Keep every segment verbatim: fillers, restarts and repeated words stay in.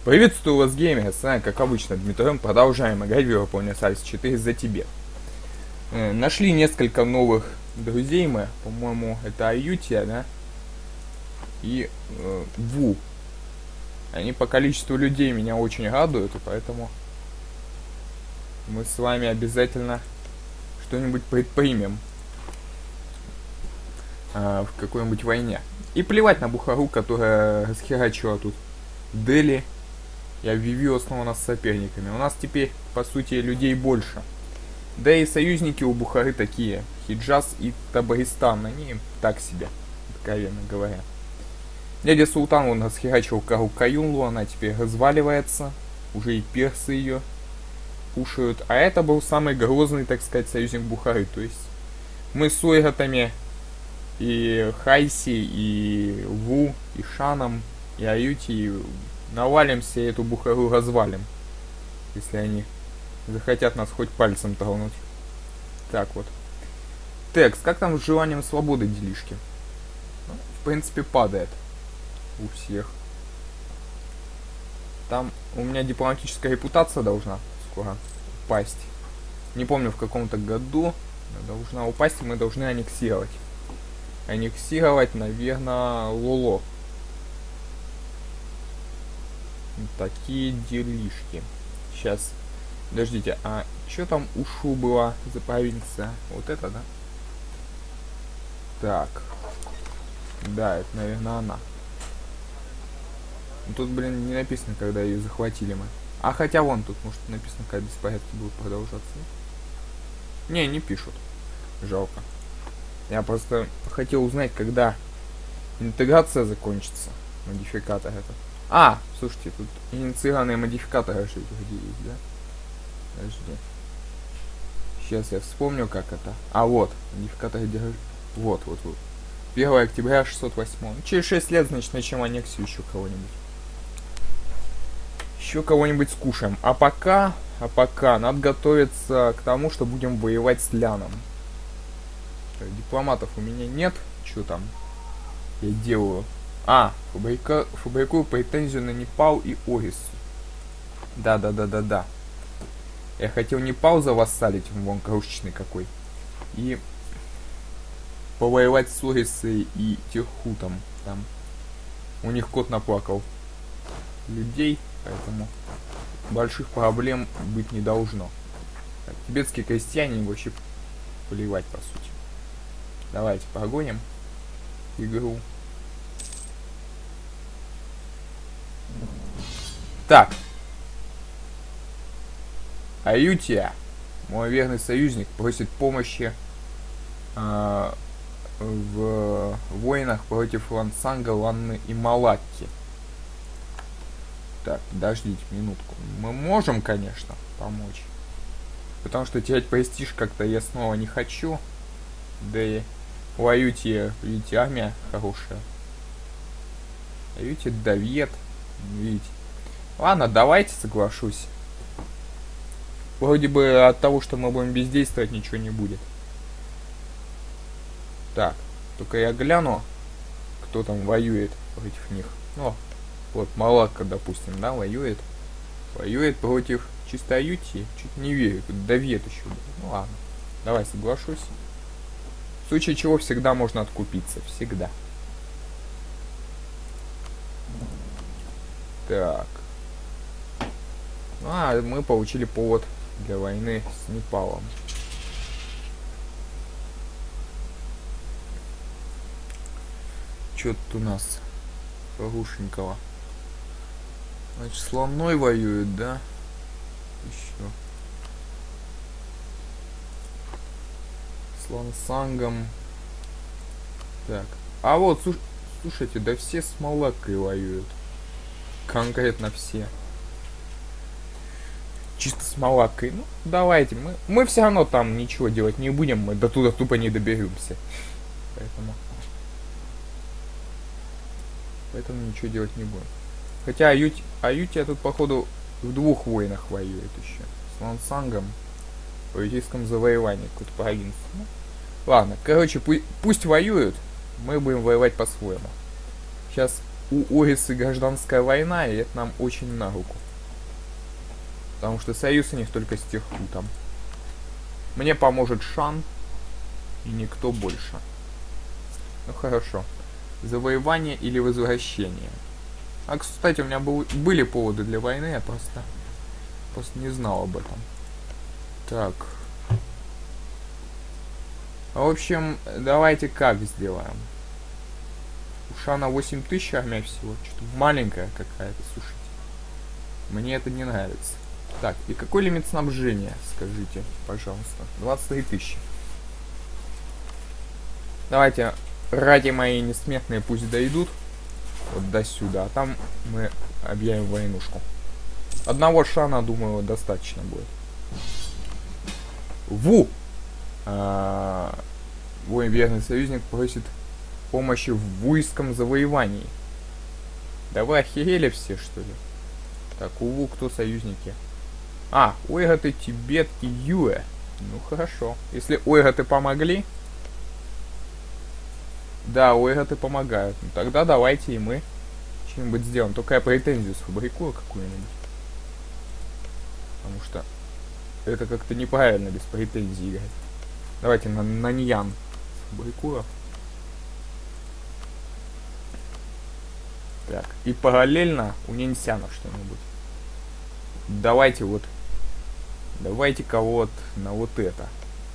Приветствую вас, геймеры, с вами, как обычно, Дмитрий. Продолжаем играть в Европа Универсалис четыре за Тибет. Э, нашли несколько новых друзей мы, по-моему, это Аютия, да? И э, Ву. Они по количеству людей меня очень радуют, и поэтому мы с вами обязательно что-нибудь предпримем э, в какой-нибудь войне. И плевать на Бухару, которая расхерачила тут Дели. Я объявил снова нас соперниками. У нас теперь, по сути, людей больше. Да и союзники у Бухары такие. Хиджаз и Табаристан. Они так себе, откровенно говоря. Дядя Султан, он расхерачил Кару Каюнлу. Она теперь разваливается. Уже и персы ее кушают. А это был самый грозный, так сказать, союзник Бухары. То есть мы с Ойратами и Хайси, и Ву, и Шаном, и Аюти, и навалимся и эту Бухару развалим. Если они захотят нас хоть пальцем тронуть. Так вот. Текст. Как там с желанием свободы делишки? Ну, в принципе, падает. У всех. Там у меня дипломатическая репутация должна скоро упасть. Не помню, в каком-то году должна упасть, и мы должны аннексировать. Аннексировать, наверное, Лоло. Такие делишки. Сейчас. Подождите, а что там Ушу была за провинция? Вот это, да? Так. Да, это, наверное, она. Тут, блин, не написано, когда ее захватили мы. А хотя вон тут, может, написано, когда беспорядки будут продолжаться. Не, не пишут. Жалко. Я просто хотел узнать, когда интеграция закончится. Модификатор этот. А, слушайте, тут инициированные модификаторы же где есть, да? Подожди. Сейчас я вспомню, как это. А, вот, модификаторы держи. Вот, вот, вот. первого октября шестьсот восьмого. Через шесть лет, значит, начнем аннексию еще кого-нибудь. Еще кого-нибудь скушаем. А пока, а пока, надо готовиться к тому, что будем воевать с Ляном. Так, дипломатов у меня нет. Что там я делаю? А, фабрика, фабрикую претензию на Непал и Орис. Да-да-да-да-да. Я хотел Непал завассалить, вон крошечный какой. И повоевать с Орисой и Тирхутом. Там у них кот наплакал людей, поэтому больших проблем быть не должно. Так, тибетские крестьяне вообще поливать, по сути. Давайте погоним игру. Так. Аютия, мой верный союзник, просит помощи э, в войнах против Лансанга, Ланны и Малакки. Так, подождите минутку. Мы можем, конечно, помочь. Потому что терять престиж как-то я снова не хочу. Да и у Аютии, видите, армия хорошая. Аютия давит. Видите. Ладно, давайте соглашусь. Вроде бы от того, что мы будем бездействовать, ничего не будет. Так, только я гляну, кто там воюет против них. Ну, вот Малакка, допустим, да, воюет. Воюет против чисто Аютии. Чуть не верю, тут давит еще. Ну ладно, давай соглашусь. В случае чего всегда можно откупиться, всегда. Так. А, мы получили повод для войны с Непалом. Чё тут у нас хорошенького? Значит, с Ланой воюют, да? Еще. С Лансангом. Так. А вот, слушайте, да все с Малаккой воюют. Конкретно все. Чисто с Малаккой. Ну, давайте. Мы, мы все равно там ничего делать не будем. Мы до туда тупо не доберемся. Поэтому... Поэтому ничего делать не будем. Хотя Аюти, Аютия тут, походу, в двух войнах воюет еще. С Лансангом. В аютийском завоевании какой-то провинции. Ну, ладно, короче, пу пусть воюют. Мы будем воевать по-своему. Сейчас у Орисы гражданская война, и это нам очень на руку. Потому что союз у них только с Тирхутом. Мне поможет Шан и никто больше. Ну хорошо. Завоевание или возвращение. А, кстати, у меня был, были поводы для войны, я просто, просто не знал об этом. Так. В общем, давайте как сделаем. У Шана восемь тысяч армия всего. Что-то маленькая какая-то, слушайте. Мне это не нравится. Так, и какой лимит снабжения, скажите, пожалуйста. двадцать три тысячи. Давайте, ради мои несметные пусть дойдут. Вот до сюда. А там мы объявим войнушку. Одного Шана, думаю, достаточно будет. Ву! А, Воин верный союзник просит помощи в вуйском завоевании. Да вы охерели все, что ли? Так, уву, кто союзники? А, ойготы, Тибет и Юэ. Ну хорошо. Если ойготы помогли. Да, ойготы помогают. Ну тогда давайте и мы что-нибудь сделаем. Только я претензию сфабрикую какую-нибудь. Потому что это как-то неправильно без претензий играть. Давайте на Наньян сфабрикую. Так, и параллельно у Нинсяна что-нибудь. Давайте вот. Давайте-ка вот на вот это.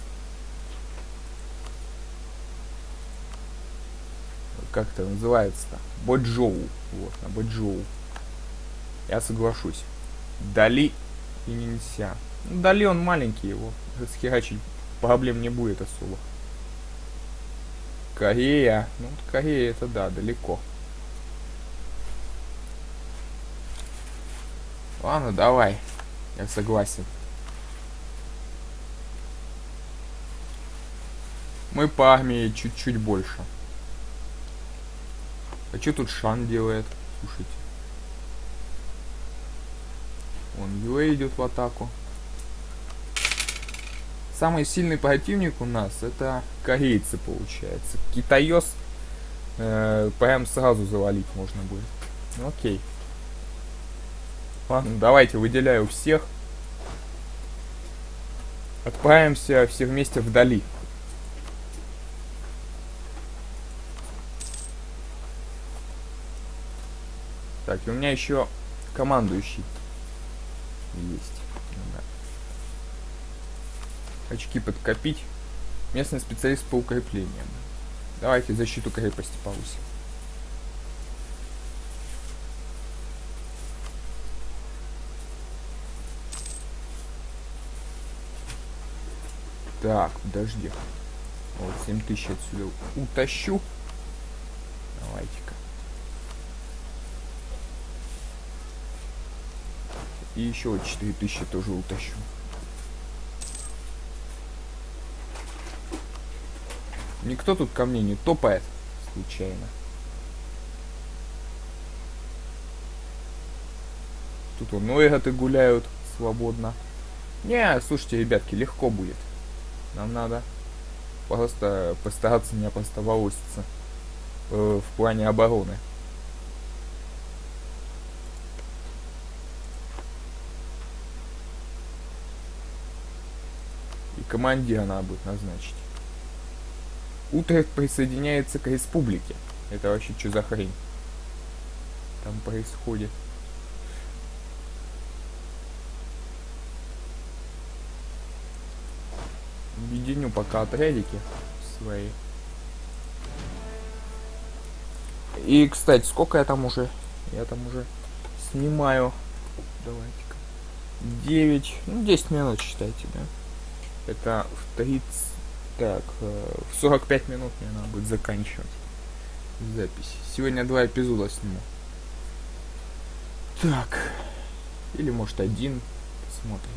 Как это называется-то? Боджоу. Вот, на Боджоу. Я соглашусь. Дали и Нинся. Ну, Дали он маленький, его схерачить проблем не будет особо. Корея. Ну, Корея это да, далеко. Ладно, давай. Я согласен. Мы по армии чуть-чуть больше. А что тут Шан делает? Слушайте. Он Юэ идет в атаку. Самый сильный противник у нас это корейцы, получается. Китаёс э, прям сразу завалить можно будет. Ну, окей. Ладно, давайте выделяю всех. Отправимся все вместе вдали. Так, и у меня еще командующий есть. Да. Очки подкопить. Местный специалист по укреплениям. Давайте защиту крепости повысим. Так, подожди. Вот семь тысяч отсюда утащу. Давайте-ка. И еще вот четыре тысячи тоже утащу. Никто тут ко мне не топает случайно. Тут вон ойготы гуляют свободно. Не, слушайте, ребятки, легко будет. Нам надо просто постараться не опростоволоситься э, в плане обороны. И командира надо будет назначить. Утрехт присоединяется к республике. Это вообще что за хрень там происходит? Объединю пока отрядики свои. И, кстати, сколько я там уже? Я там уже снимаю. Давайте-ка. девять, ну десять минут считайте, да? Это в тридцать... Так, в сорок пять минут мне надо будет заканчивать запись. Сегодня два эпизода сниму. Так. Или может один. Посмотрим.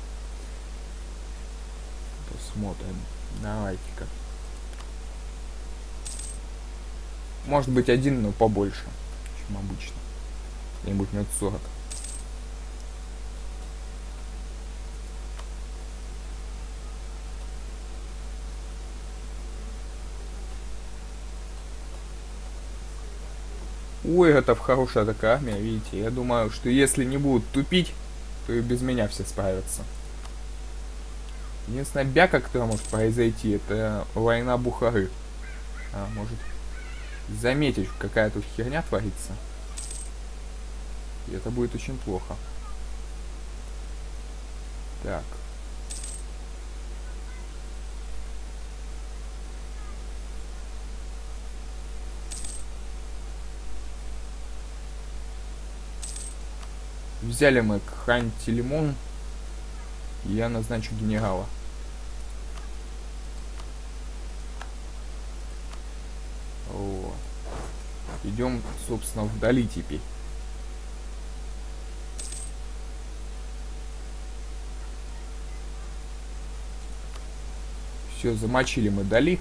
Посмотрим. Давайте-ка. Может быть один, но побольше, чем обычно. Где-нибудь минут сорок. Ой, это хорошая такая армия, видите. Я думаю, что если не будут тупить, то и без меня все справятся. Единственная бяка, которая может произойти, это война Бухары. А, может заметить, какая тут херня творится. И это будет очень плохо. Так. Взяли мы Хан-Телемон. Я назначу генерала. Вот. Идем, собственно, вдали теперь. Все, замочили мы Дали.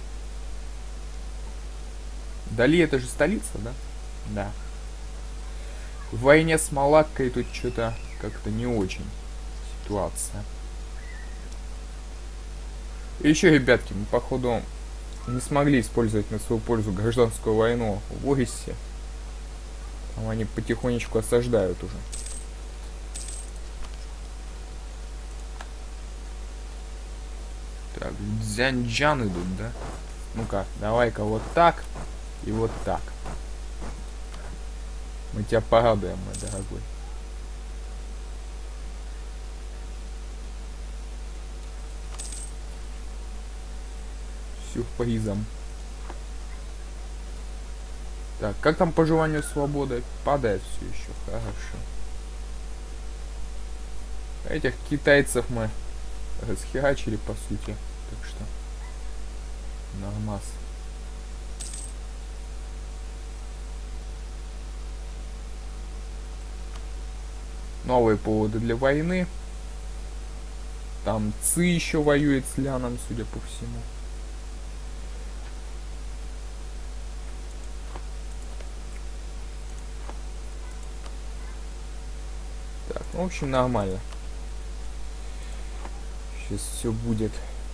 Дали это же столица, да? Да. В войне с Малаккой тут что-то как-то не очень ситуация. И еще, ребятки, мы походу не смогли использовать на свою пользу гражданскую войну в Орисе. Там они потихонечку осаждают уже. Так, Дзянджан идут, да? Ну-ка, давай-ка вот так и вот так. Мы тебя порадуем, мой дорогой. Сюрпризом. Так, как там по желанию свободы? Падает все еще. Хорошо. Этих китайцев мы расхерачили, по сути. Так что нормас. Новые поводы для войны. Там Ци еще воюет с Ляном, судя по всему. Так, ну, в общем, нормально. Сейчас все будет.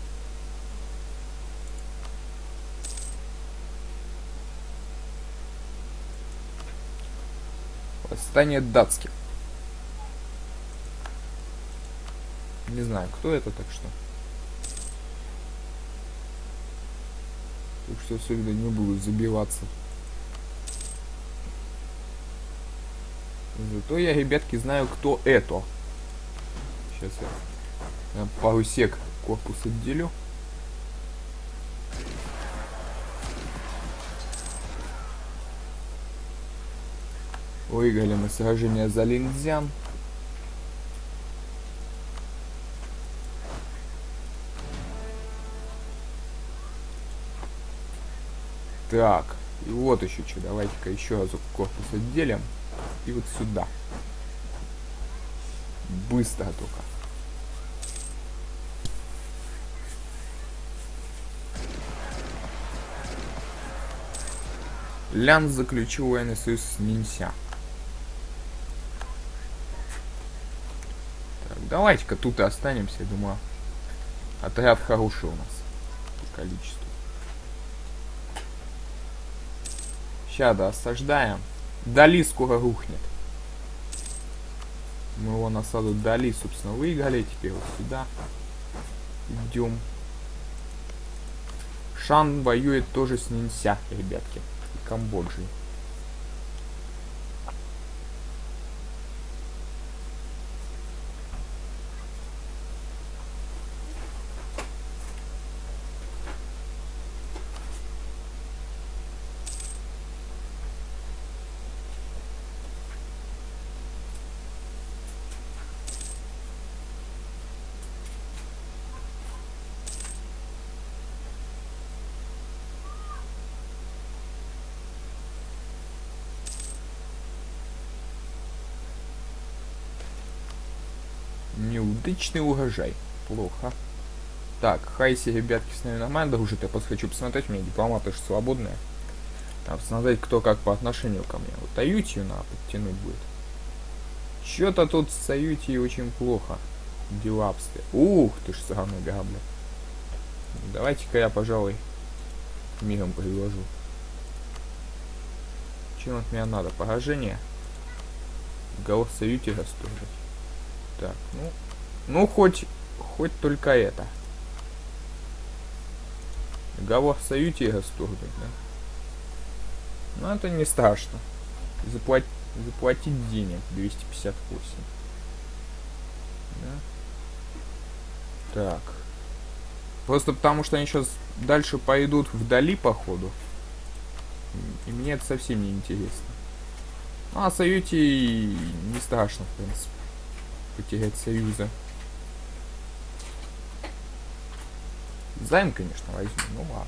Восстание датских. Не знаю, кто это, так что. Так что особенно не буду забиваться. Зато я, ребятки, знаю, кто это. Сейчас я пару сек корпус отделю. Выиграли мы сражение за Линцзян. Так, и вот еще что, давайте-ка еще разок корпус отделим. И вот сюда. Быстро только. Лян заключил военный союз с Нинся. Так, давайте-ка тут и останемся, я думаю. Отряд хороший у нас по количеству. Сейчас, да, осаждаем. Дали скоро рухнет. Мы его насаду Дали, собственно, выиграли. Теперь вот сюда идем. Шан воюет тоже с Нинся, ребятки. И Камбоджей. Неудачный урожай. Плохо. Так, Хайси, ребятки, с нами нормально дружит. Я просто хочу посмотреть, у меня дипломаты же свободные. А посмотреть, кто как по отношению ко мне. Вот Аютию надо подтянуть будет. Что-то тут с Аютией очень плохо. Дела обстоят. Ух ты ж, сраный грабля. Давайте-ка я, пожалуй, миром предложу. Чем от меня надо? Поражение. Голосовью стужить. Так, ну... Ну, хоть... Хоть только это. Договор в союзе стужить, да? Ну, это не страшно. Заплат... Заплатить денег двести пятьдесят восемь. Да? Так. Просто потому, что они сейчас дальше пойдут вдали, походу. И мне это совсем не интересно. Ну, а союзе не страшно, в принципе. Потерять союза. Займ, конечно, возьму, ну ладно.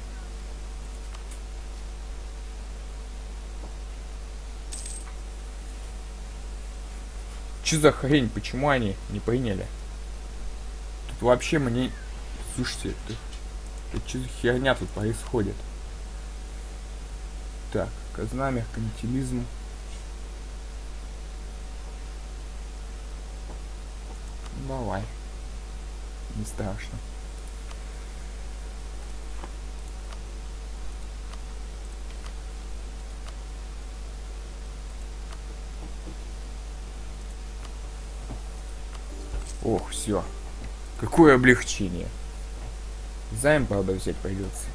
Че за хрень? Почему они не приняли? Тут вообще мне... Слушайте, это... Это что за херня тут происходит? Так, казна, меркантилизм. Давай. Не страшно. Ох, все. Какое облегчение. Займ, правда, взять придется.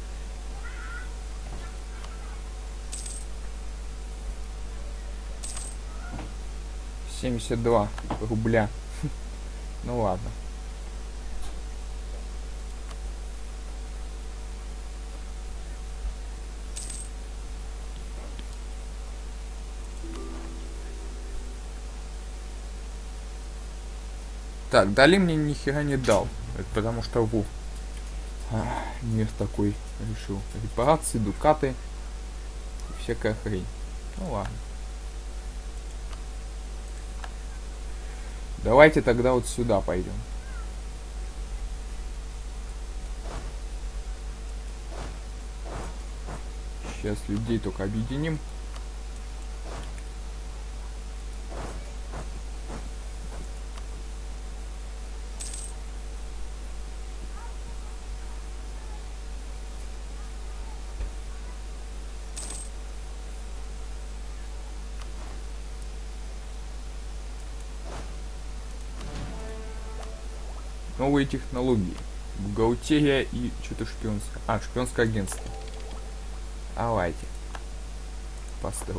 семьдесят два рубля. Ну ладно. Так, дали мне ни хера не дал. Это потому что ву. А, мир такой решил. Репарации, дукаты. И всякая хрень. Ну ладно. Давайте тогда вот сюда пойдем. Сейчас людей только объединим. Новые технологии. Бухгалтерия и что-то шпионское. А, шпионское агентство. Давайте. Построим.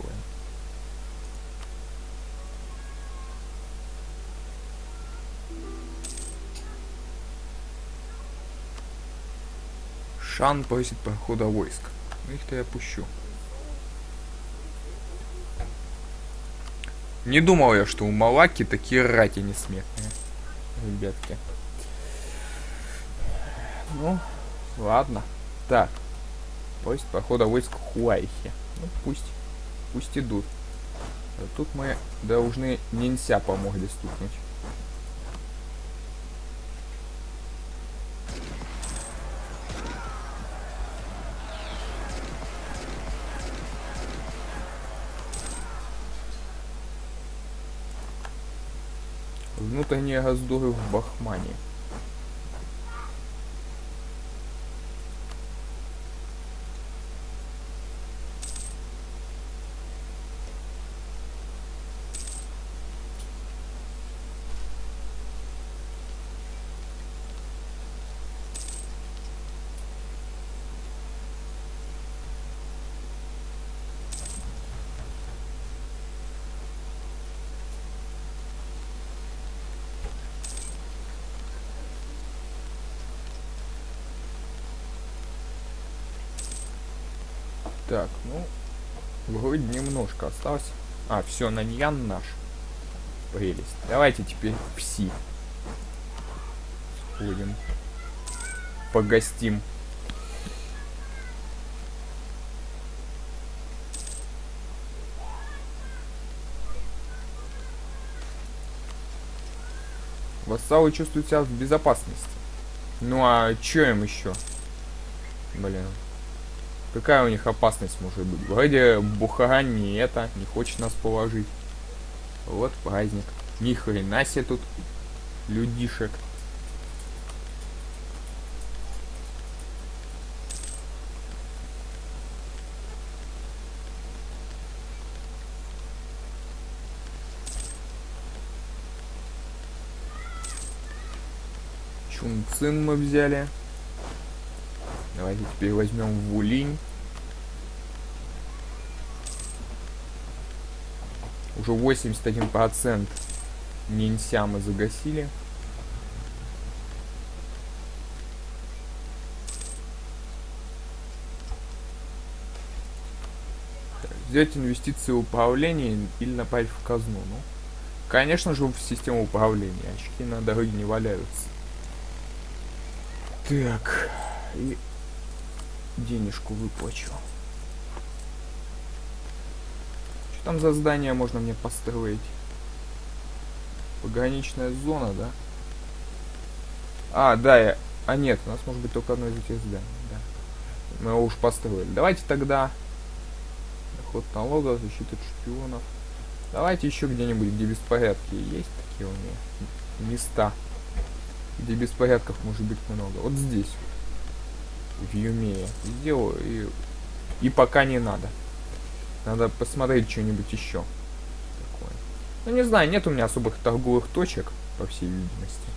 Шан просит прохода войск. Их-то я пущу. Не думал я, что у Малаки такие рати несметные. Ребятки. Ну, ладно. Так. Просит прохода войск Хуайхи. Ну, пусть. Пусть идут. А тут мы должны нинся по морде стукнуть. Внутренние раздоры в Бахмане. Так, ну, вроде немножко осталось. А, все, Наньян наш. Прелесть. Давайте теперь в Си. Сходим. Погостим. Вассалы чувствуют себя в безопасности. Ну а чё им еще? Блин. Какая у них опасность может быть? Вроде Бухара не это, не хочет нас положить. Вот праздник. Ни хрена себе тут людишек. Сунцин мы взяли. Давайте теперь возьмем Вулинь. Уже восемьдесят один процент Нинся мы загасили. Взять инвестиции в управление или направить в казну. Ну, конечно же, в систему управления. Очки на дороге не валяются. Так. И денежку выплачу. Что там за здание можно мне построить? Пограничная зона, да? А, да, я... А нет, у нас может быть только одно из этих зданий, да. Мы его уж построили. Давайте тогда... Доход налогов, защита от шпионов. Давайте еще где-нибудь, где беспорядки. Есть такие у меня места, где беспорядков может быть много. Вот здесь. В Юмее. Сделаю и... И пока не надо. Надо посмотреть что-нибудь еще. Такое. Ну не знаю, нет у меня особых торговых точек, по всей видимости.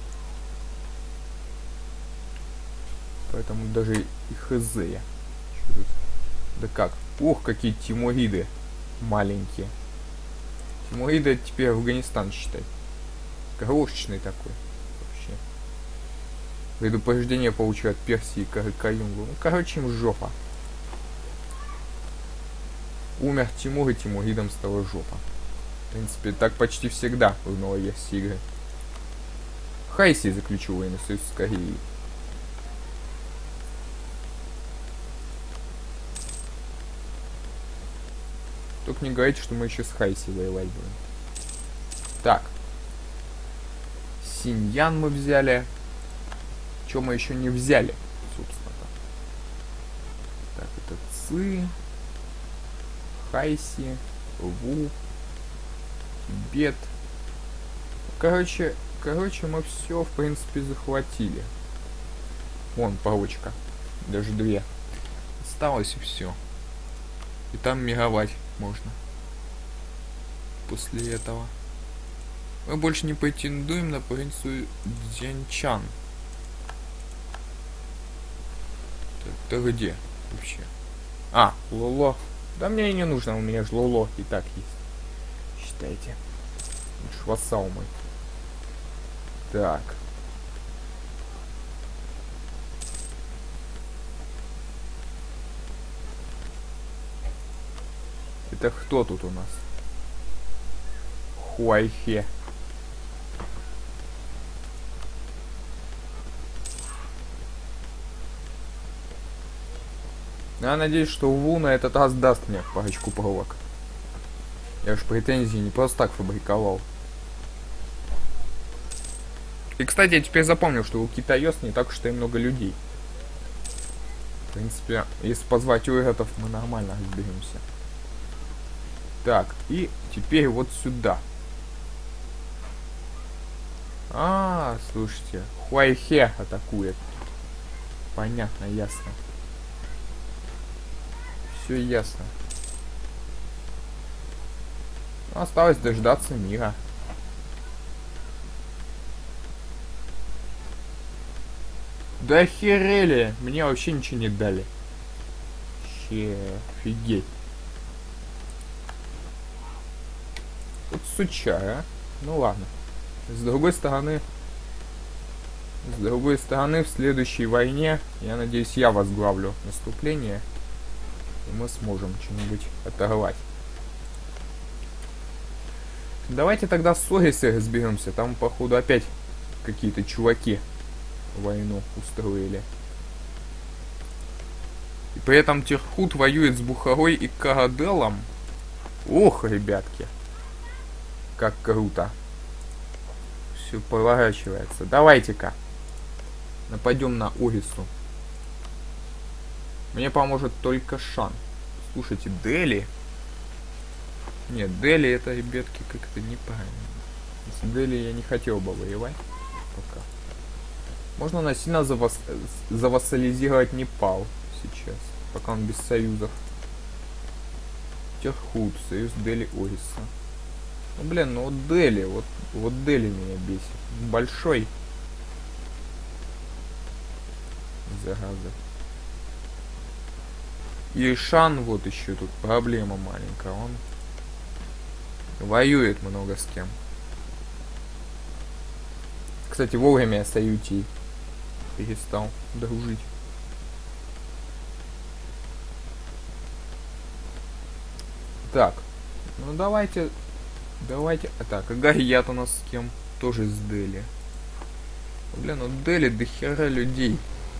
Поэтому даже и хз я. Да как? Ух, какие тимуриды маленькие. Тимуриды это теперь Афганистан, считай. Крошечный такой. Вообще. Предупреждение получил от Персии Каюнгу. Ну, короче, им жопа. Умер Тимур, и тимуридам стала жопа. В принципе, так почти всегда в новой версии игры. Хайси заключил военный союз с Кореей. Только не говорите, что мы еще с Хайси воевать будем. Так. Синьян мы взяли. Что мы еще не взяли, собственно. Так, это Ци. Хайси. Ву. Тибет. Короче, короче, мы все, в принципе, захватили. Вон, палочка. Даже две. Осталось и все. И там мировать можно. После этого. Мы больше не претендуем на провинцию Дзянчан. Это где вообще? А, Лоло. Да мне и не нужно, у меня же Лоло и так есть. Считайте. Лучше вассал мой. Так. Это кто тут у нас? Хуайхе. Я надеюсь, что Ву на этот раз даст мне парочку проволок. Я ж претензии не просто так фабриковал. И, кстати, я теперь запомнил, что у китаёс не так уж и много людей. В принципе, если позвать уйготов, мы нормально разберемся. Так, и теперь вот сюда. А, слушайте, Хуайхе атакует. Понятно, ясно. Все ясно. Осталось дождаться мира. Да охерели! Мне вообще ничего не дали. Че, офигеть. Вот сучара, а? Ну ладно. С другой стороны, с другой стороны, в следующей войне, я надеюсь, я возглавлю наступление, и мы сможем что-нибудь оторвать. Давайте тогда с Сорисой разберемся. Там, походу, опять какие-то чуваки войну устроили. И при этом Тирхут воюет с Бухарой и Караделом. Ох, ребятки. Как круто. Все поворачивается. Давайте-ка. Нападем на Орису. Мне поможет только Шан. Слушайте, Дели. Нет, Дели это, ребятки, как-то неправильно. С Дели я не хотел бы воевать. Пока. Можно насильно завас... завассализировать Непал сейчас. Пока он без союзов. Тирхут, союз Дели Ориса. Ну блин, ну вот Дели, вот, вот Дели меня бесит. Большой. зараза. И Шан вот еще тут проблема маленькая. Он воюет много с кем. Кстати, вовремя я с Аютией перестал дружить. Так, ну давайте, давайте, а так, Агарьят у нас с кем? Тоже с Дели. Блин, ну Дели до хера людей.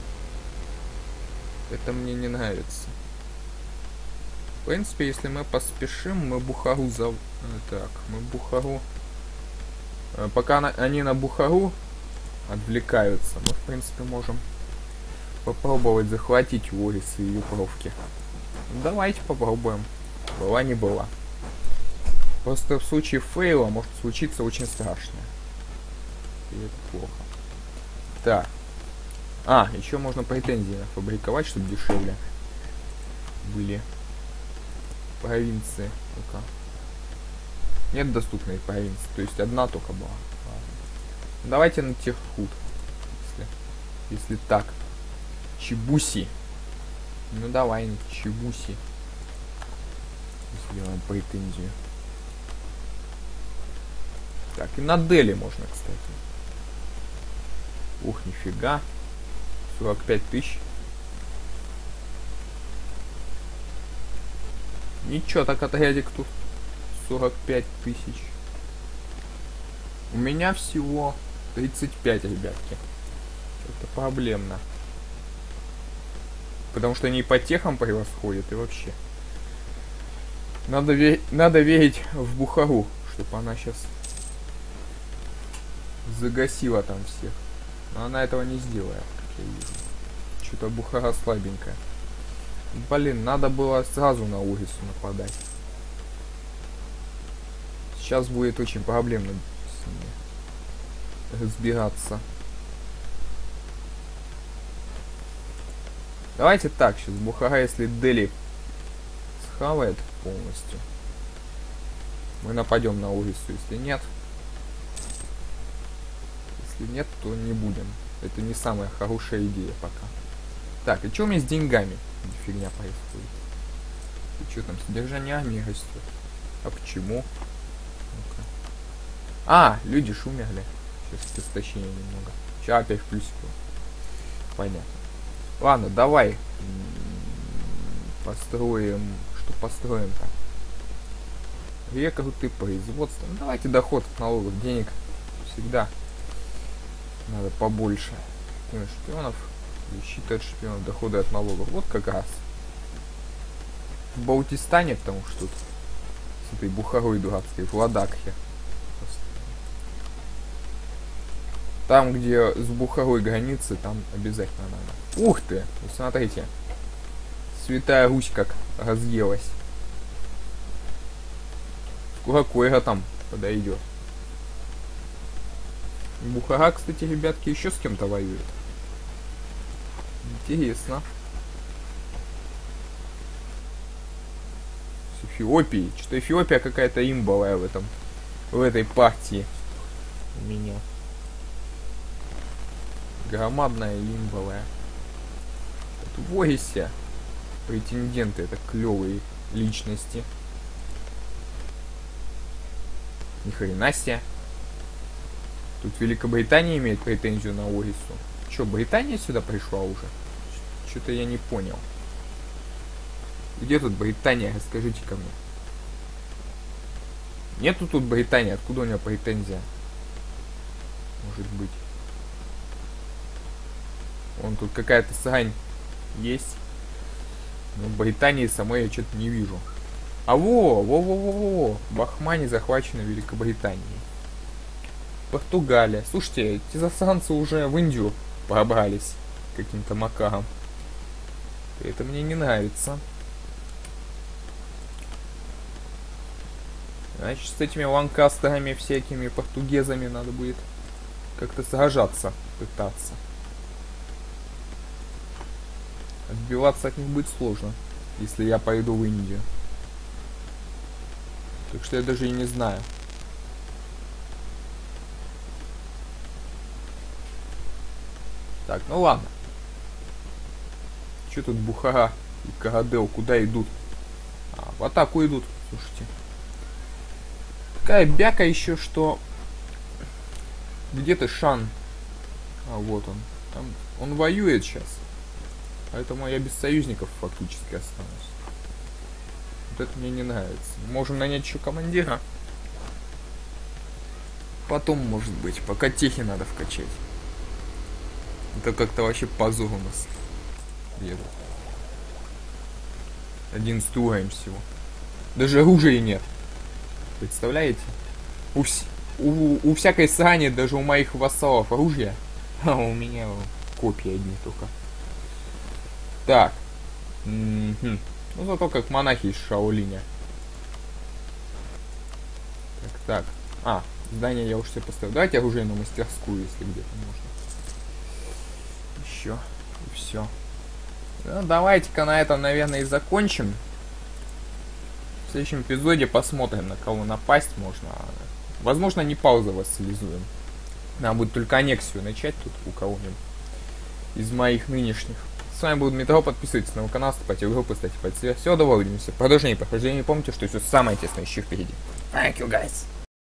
Это мне не нравится. В принципе, если мы поспешим, мы Бухару за... Так, мы Бухару... Пока на... они на Бухару отвлекаются, мы, в принципе, можем попробовать захватить Орис и ее провки. Давайте попробуем. Была не была. Просто в случае фейла может случиться очень страшное. И это плохо. Так. А, еще можно претензии нафабриковать, чтобы дешевле были провинции. Ну-ка. Нет доступной провинции. То есть одна только была. Ладно. Давайте на Тирхут. Если, если так. Чебуси. Ну давай на Чебуси. Сделаем претензию. Так, и на Дели можно, кстати. Ух, нифига. сорок пять тысяч. Ничего, так отрядик тут сорок пять тысяч. У меня всего тридцать пять, ребятки. Это проблемно. Потому что они по техам превосходят и вообще. Надо, ве надо верить в Бухару, чтобы она сейчас загасила там всех. Но она этого не сделает, как я вижу. Что-то Бухара слабенькая. Блин, надо было сразу на Орису нападать. Сейчас будет очень проблемно с ними разбираться. Давайте так, сейчас Бухара, если Дели схавает полностью, мы нападем на Орису. Если нет, если нет, то не будем. Это не самая хорошая идея пока. Так, и что у меня с деньгами? Фигня происходит. И что там, содержание армии растет? А почему? Ну-ка. А, люди ж умерли. Сейчас истощение немного. Сейчас опять в плюсику. Понятно. Ладно, давай построим. Что построим-то? Рекруты, производство. Ну, давайте доход от налогов. Денег всегда надо побольше. Шпионов. Защита от шпионов, доходы от налогов. Вот как раз. В Баутистане, потому что тут с этой Бухарой дурацкой, в Ладакхе. Там, где с Бухарой границы, там обязательно надо. Ух ты! Вы смотрите. Святая Русь как разъелась. Скоро Койра там подойдет. Бухара, кстати, ребятки, еще с кем-то воюет. Интересно. С Эфиопией. Что-то Эфиопия какая-то имбовая в этом. В этой партии. У меня. Громадная имбовая. Тут в Орисе претенденты. Это клевые личности. Ни хрена себе. Тут Великобритания имеет претензию на Орису. Че, Британия сюда пришла уже? Что-то я не понял. Где тут Британия? Расскажите-ка мне. Нету тут Британии. Откуда у нее претензия? Может быть. Вон тут какая-то срань есть. Но Британии самой я что-то не вижу. А во, во-во-во-во. Бахмани захвачены Великобританией. Португалия. Слушайте, эти засранцы уже в Индию пробрались каким-то макаром. Это мне не нравится. Значит, с этими ланкастерами, всякими португезами надо будет как-то сражаться, пытаться. Отбиваться от них будет сложно, если я пойду в Индию. Так что я даже и не знаю. Так, ну ладно. Что тут Бухара и Карадел? Куда идут? А, в атаку идут, слушайте. Такая бяка еще, что... Где ты, Шан? А, вот он. Там... Он воюет сейчас. Поэтому я без союзников фактически останусь. Вот это мне не нравится. Можем нанять еще командира. Потом, может быть. Пока техи надо вкачать. Это как-то вообще позор у нас. Едут. одиннадцатый уровень всего. Даже оружия нет. Представляете? У, вс у, у всякой сани, даже у моих вассалов оружие. А у меня копии одни только. Так. М-м-м. Ну зато как монахи из Шаолиня. Так, так. А, здание я уж себе поставил. Давайте оружейную мастерскую, если где-то можно. Еще. И все. Ну, давайте-ка на этом, наверное, и закончим. В следующем эпизоде посмотрим, на кого напасть можно. Возможно, не пауза вассализуем. Надо будет только аннексию начать тут у кого-нибудь из моих нынешних. С вами был Дмитро, подписывайтесь на мой канал, вступайте в группу, ставьте пальцы вверх. Всего доброго, увидимся в продолжении прохождения. Помните, что все самое тесное еще впереди. Thank you, guys.